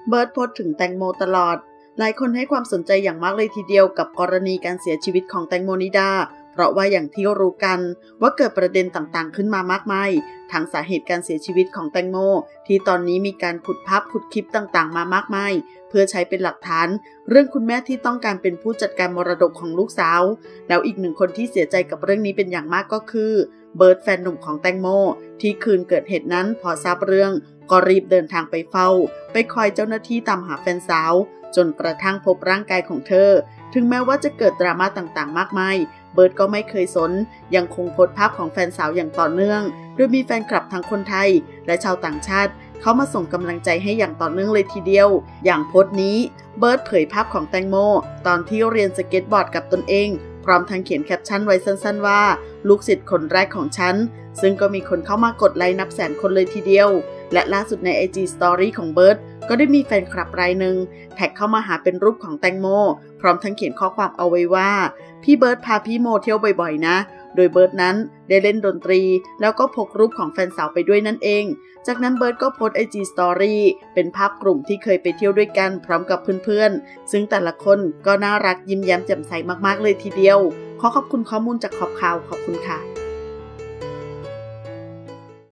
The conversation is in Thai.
เบิร์ดโพสต์ถึงแตงโมตลอดหลายคนให้ความสนใจอย่างมากเลยทีเดียวกับกรณีการเสียชีวิตของแตงโมนิดาเพราะว่าอย่างที่รู้กันว่าเกิดประเด็นต่างๆขึ้นมามากมายทั้งสาเหตุการเสียชีวิตของแตงโมที่ตอนนี้มีการขุดภาพขุดคลิปต่างๆมามากมายเพื่อใช้เป็นหลักฐานเรื่องคุณแม่ที่ต้องการเป็นผู้จัดการมรดกของลูกสาวแล้วอีกหนึ่งคนที่เสียใจกับเรื่องนี้เป็นอย่างมากก็คือเบิร์ดแฟนหนุ่มของแตงโมที่คืนเกิดเหตุนั้นพอทราบเรื่องก็รีบเดินทางไปเฝ้าไปคอยเจ้าหน้าที่ตามหาแฟนสาวจนกระทั่งพบร่างกายของเธอถึงแม้ว่าจะเกิดดราม่าต่างๆมากมายเบิร์ดก็ไม่เคยสนยังคงโพสต์ภาพของแฟนสาวอย่างต่อเนื่องโดยมีแฟนคลับทั้งคนไทยและชาวต่างชาติเข้ามาส่งกำลังใจให้อย่างต่อเนื่องเลยทีเดียวอย่างโพสต์นี้เบิร์ดเผยภาพของแตงโมตอนที่เรียนสเก็ตบอร์ดกับตนเองพร้อมทั้งเขียนแคปชั่นไว้สั้นๆว่าลูกศิษย์คนแรกของฉันซึ่งก็มีคนเข้ามากดไลค์นับแสนคนเลยทีเดียวและล่าสุดใน IG Story ของเบิร์ดก็ได้มีแฟนคลับรายหนึ่งแท็กเข้ามาหาเป็นรูปของแตงโมพร้อมทั้งเขียนข้อความเอาไว้ว่าพี่เบิร์ดพาพี่โมเที่ยวบ่อยๆนะโดยเบิร์ดนั้นได้เล่นดนตรีแล้วก็พกรูปของแฟนสาวไปด้วยนั่นเองจากนั้นเบิร์ดก็โพสต์ IG Story เป็นภาพกลุ่มที่เคยไปเที่ยวด้วยกันพร้อมกับเพื่อนๆซึ่งแต่ละคนก็น่ารักยิ้มแย้มแจ่มใสมากๆเลยทีเดียวขอขอบคุณข้อมูลจากขอบข่าวขอบคุณค่ะ